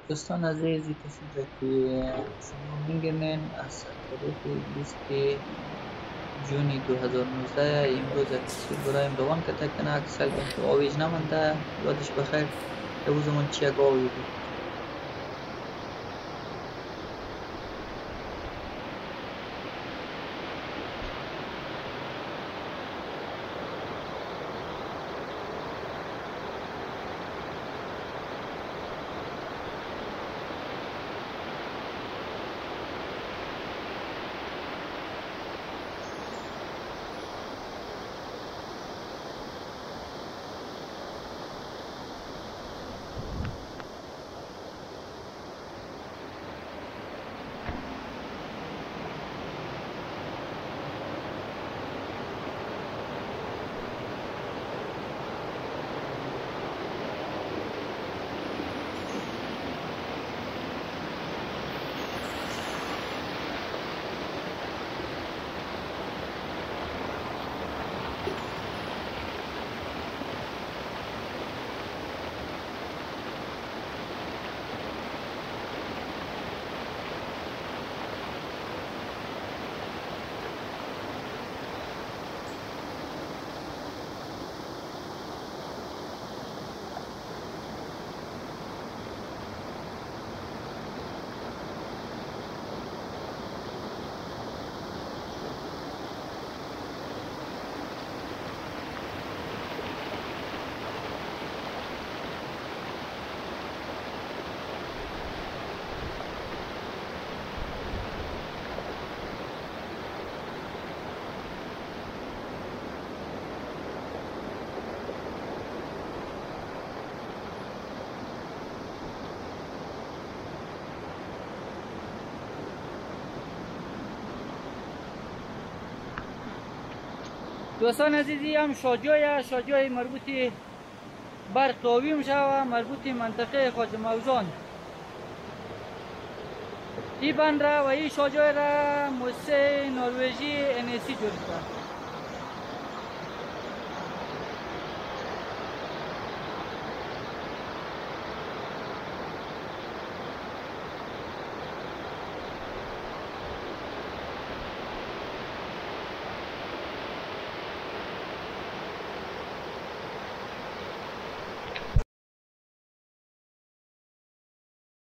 دوستان عزیزی کسی را که شما میگنین از تاریخ 20 جون 2019 امروز یک تصویر برایم روان که تکنه اکسل تو آویج نمانده یادش بخیر یه زمان چی یک آوی بود. دوستان عزیزی هم شاجای مربوط بر قاویم شوه مربوط منطقه خواجه موزان ای بند را و ای شاجای را موسسه نروژی NSC جوړ کړه.